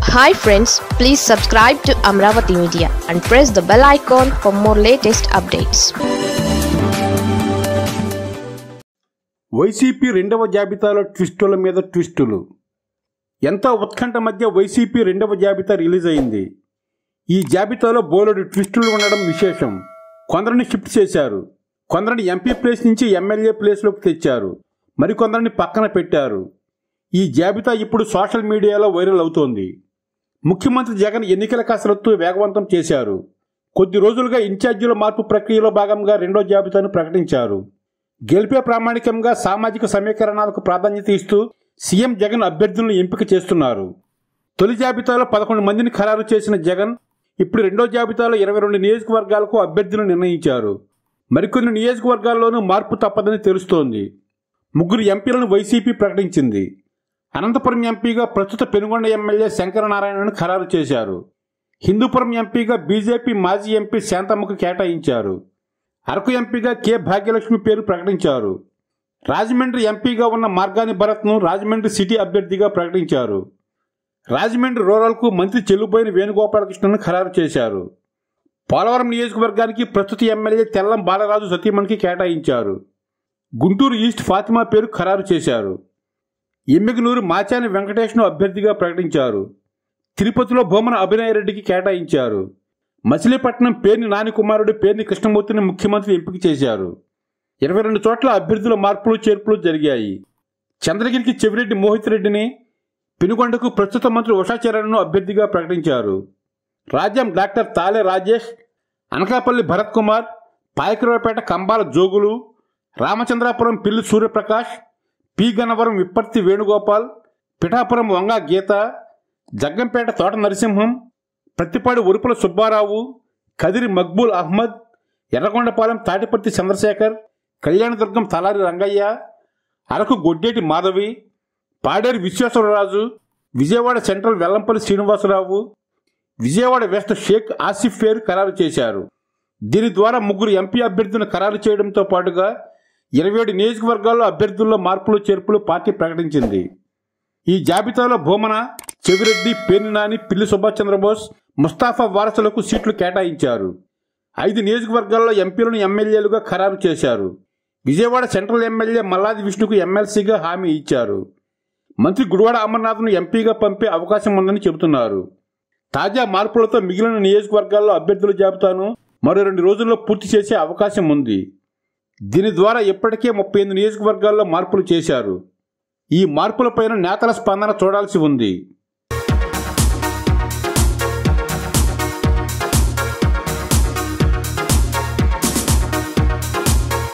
Hi friends, please subscribe to Amravati Media and press the bell icon for more latest updates. YCP రెండవ జాబితాలో ట్విస్టుల మీద ట్విస్టులు. ఎంతో ఉత్కంఠ మధ్య వైసీపీ రెండవ జాబితా రిలీజ్ అయింది. ఈ జాబితాలో బోలెడు ట్విస్టులు ఉండడం విశేషం. కొందరిని షిఫ్ట్ చేశారు, కొందరిని ఎంపీ ప్లేస్ నుంచి ఎమ్మెల్యే ప్లేస్లోకి తెచ్చారు, మరికొందరిని పక్కన పెట్టారు. ఈ జాబితా ఇప్పుడు సోషల్ మీడియాలో వైరల్ అవుతోంది. ముఖ్యమంత్రి జగన్ ఎన్నికల కసరత్తు వేగవంతం చేశారు. కొద్ది రోజులుగా ఇన్ఛార్జీల మార్పు ప్రక్రియలో భాగంగా రెండో జాబితాను ప్రకటించారు. గెలిపే ప్రామాణికంగా సామాజిక సమీకరణాలకు ప్రాధాన్యత ఇస్తూ సీఎం జగన్ అభ్యర్థులను ఎంపిక చేస్తున్నారు. తొలి జాబితాలో 11 మందిని ఖరారు చేసిన జగన్ ఇప్పుడు రెండో జాబితాలో 22 నియోజకవర్గాలకు అభ్యర్థులను నిర్ణయించారు. మరికొన్ని నియోజకవర్గాల్లోనూ మార్పు తప్పదని తెలుస్తోంది. 3 ఎంపీలను వైసీపీ ప్రకటించింది. అనంతపురం ఎంపీగా ప్రస్తుత పెనుగొండ ఎమ్మెల్యే శంకరనారాయణను ఖరారు చేశారు. హిందూపురం ఎంపీగా బీజేపీ మాజీ ఎంపీ శాంతమ్మకు కేటాయించారు. అరకు ఎంపీగా కె భాగ్యలక్ష్మి పేరు ప్రకటించారు. రాజమండ్రి ఎంపీగా ఉన్న మార్గాని భరత్ను రాజమండ్రి సిటీ అభ్యర్థిగా ప్రకటించారు. రాజమండ్రి రూరల్కు మంత్రి చెల్లుబోయిన వేణుగోపాలకృష్ణను ఖరారు చేశారు. పోలవరం నియోజకవర్గానికి ప్రస్తుత ఎమ్మెల్యే తెల్లం బాలరాజు సతీమణికి కేటాయించారు. గుంటూరు ఈస్ట్ ఫాతిమా పేరు ఖరారు చేశారు. ఎమ్మిగనూరు మాచాని వెంకటేష్ను అభ్యర్థిగా ప్రకటించారు. తిరుపతిలో భూమన అభినయ్ రెడ్డికి కేటాయించారు. మచిలీపట్నం పేర్ని నాని కుమారుడు పేర్ని కృష్ణమూర్తిని ముఖ్యమంత్రి ఎంపిక చేశారు. 22 చోట్ల అభ్యర్థుల మార్పులు చేర్పులు జరిగాయి. చంద్రగిరికి చెవిరెడ్డి మోహిత్ రెడ్డిని, పెనుగొండకు ప్రస్తుత మంత్రి ఉషాచరణ్ను అభ్యర్థిగా ప్రకటించారు. రాజ్యం డాక్టర్ తాలే Rajesh, Anakapalli Bharat Kumar, Payakaraopeta Kambala Jogulu, Ramachandrapuram Pilli Suryaprakash, P Gannavaram Vipparthi Venugopal, Pithapuram Vanga Geetha, Jaggampeta Thota Narasimham, Prathipadu Urupula Subbarao, Kadiri Maqbool Ahmed, Yerragondapalem Thatiparthi Chandrasekhar, Kalyandurgam Talari Rangaiah, Araku Goddeti Madhavi, Paderu Visweswararaju, Vijayawada central Vellampalli Srinivasarao, Vijayawada west Sheikh Asif పేరు ఖరారు చేశారు. దీని ద్వారా 3 ఎంపీ అభ్యర్థులను ఖరారు చేయడంతో పాటుగా 27 నియోజకవర్గాల్లో అభ్యర్థుల్లో మార్పులు చేర్పులు పార్టీ ప్రకటించింది. ఈ జాబితాలో భూమన, చెవిరెడ్డి, పేర్ని నాని, పిల్లి సుభాష్ చంద్రబోస్, ముస్తాఫా వారసులకు సీట్లు కేటాయించారు. 5 నియోజకవర్గాల్లో ఎంపీలను ఎమ్మెల్యేలుగా ఖరారు చేశారు. విజయవాడ సెంట్రల్ ఎమ్మెల్యే మల్లాది విష్ణుకు ఎమ్మెల్సీగా హామీ ఇచ్చారు. మంత్రి గుడివాడ అమర్నాథ్ను ఎంపీగా పంపే అవకాశం ఉందని చెబుతున్నారు. తాజా మార్పులతో మిగిలిన నియోజకవర్గాల్లో అభ్యర్థుల జాబితాను మరో 2 రోజుల్లో పూర్తి చేసే అవకాశం ఉంది. దీని ద్వారా ఇప్పటికే 38 నియోజకవర్గాల్లో మార్పులు చేశారు. ఈ మార్పులపైన నేతల స్పందన చూడాల్సి ఉంది.